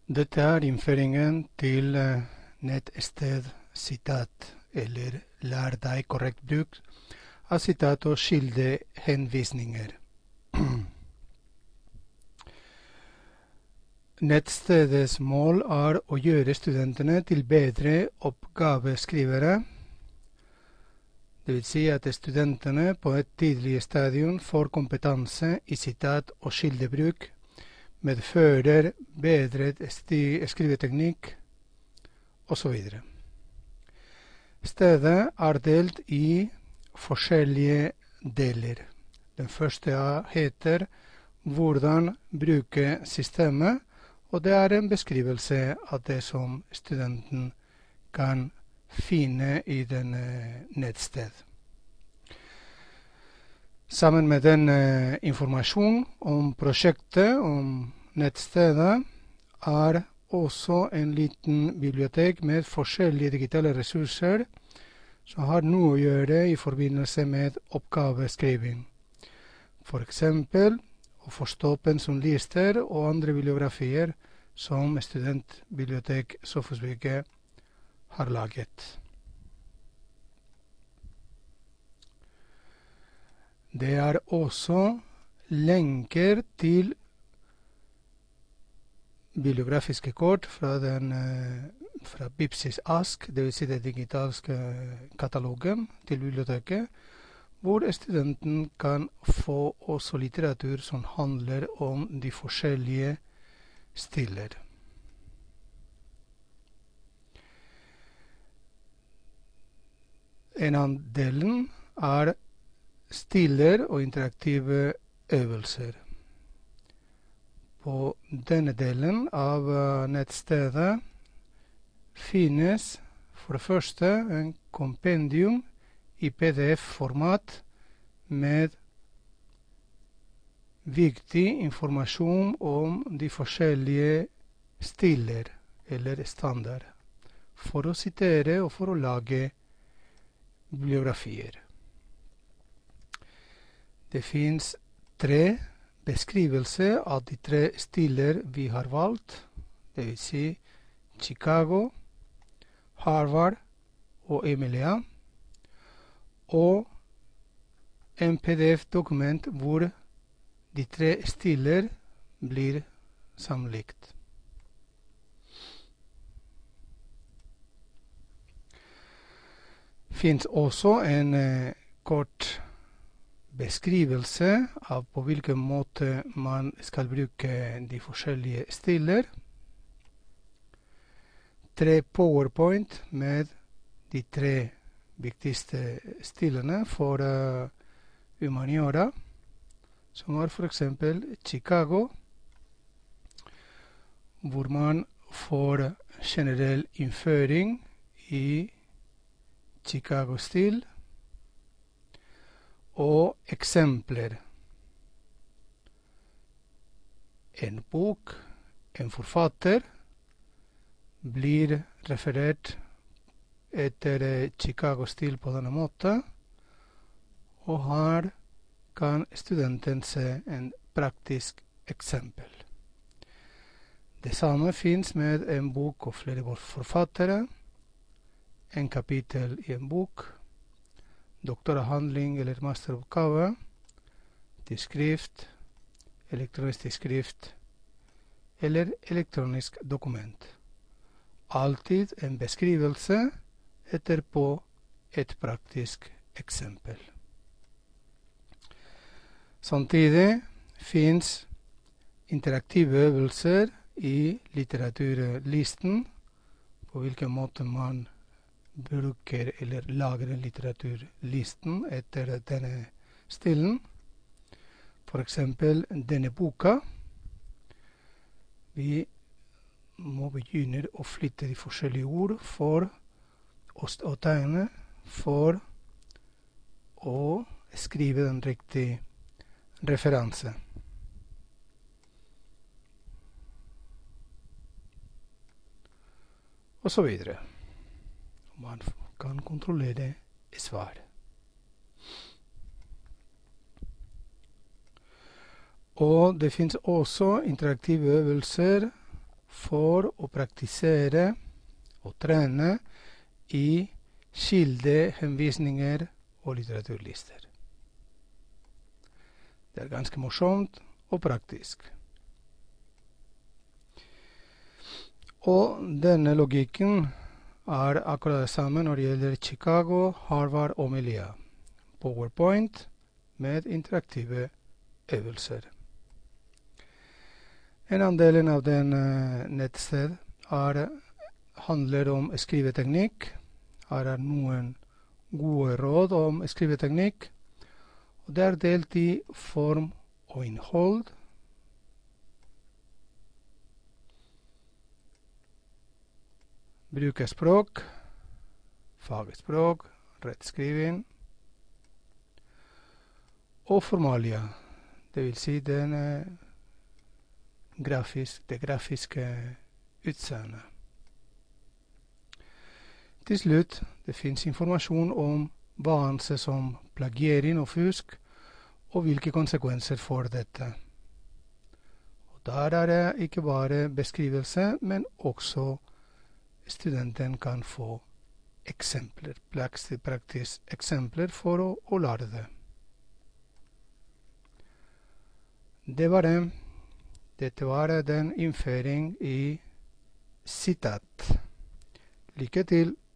Dette innføringen til nettsted sitat, eller lær deg korrekt bruk av sitat og kildehenvisninger. Nettstedets mål å gjøre studentene til bedre oppgaveskrivere. Det vil si at studentene på et tidlig stadium får kompetanse i sitat og kildebruk, medfører bedret skriveteknikk, osv. Stedet delt i forskjellige deler. Den første heter «Hvordan bruke systemet», og det en beskrivelse av det som studenten kan finne i denne nettsted. Sammen med den informasjon om prosjektet, om nettstedet, også en liten bibliotek med forskjellige digitale ressurser som har noe å gjøre i forbindelse med oppgaveskriving. For eksempel å forstå pensumlister og andre bibliografier som studentbibliotek Sofusbygget har laget. Det også lenker til bibliografiske kort fra Bibsis Ask, det vil si det digitalske katalogen til biblioteket, hvor studenten kan få også litteratur som handler om de forskjellige stiler. En annen delen stiler og interaktive øvelser. På denne delen av nettstedet finnes for det første en kompendium i PDF-format med viktig informasjon om de forskjellige stiler eller standard, for å sitere og for å lage bibliografier. Det finnes 3 beskrivelser av de 3 stiler vi har valgt, det vil si Chicago, Harvard og Emilia, og en PDF-dokument hvor de 3 stiler blir sammenlikt. Finns også en kort beskrivelse av på hvilken måte man skal bruke de forskjellige stiler. 3 PowerPoint med de 3 viktigste stilene for humaniora, som for eksempel Chicago, hvor man får generell innføring i Chicago-stil, og eksempler. En bok, en forfatter, blir referert etter Chicago-stil på denne måten, og her kan studenten se en praktisk eksempel. Det samme finnes med en bok og flere forfattere, en kapittel i en bok, doktoravhandling eller masteroppgave, tidsskrift, elektronisk tidsskrift eller elektronisk dokument. Alltid en beskrivelse etterpå et praktisk eksempel. Samtidig finnes interaktive øvelser i litteraturlisten, på hvilken måte man bruker eller lager en litteraturlisten etter denne stilen. For eksempel denne boka. Vi må begynne å flytte de forskjellige ord for å tegne, for å skrive den riktige referanse. Og så videre. Man kan kontrollere svar. Og det finnes også interaktive øvelser for å praktisere og trene i kildehenvisninger og litteraturlister. Det er ganske morsomt og praktisk. Og denne logikken er akkurat det samme når det gjelder Chicago, Harvard og Melia. PowerPoint med interaktive øvelser. En annen del av den nettsted handler om skriveteknikk. Her er noen gode råd om skriveteknikk. Og det er delt i form og innhold. Brukerspråk, fagspråk, rettskriving og formalia, det vil si det grafiske utseendet. Til slutt, det finnes informasjon om hva anses som plagiering og fusk, og hvilke konsekvenser får dette. Og der er det ikke bare beskrivelse, men også studenten kan få eksempler, praktisk eksempler for å lære det. Det var det. Dette var den innføring i sitat. Lykke til!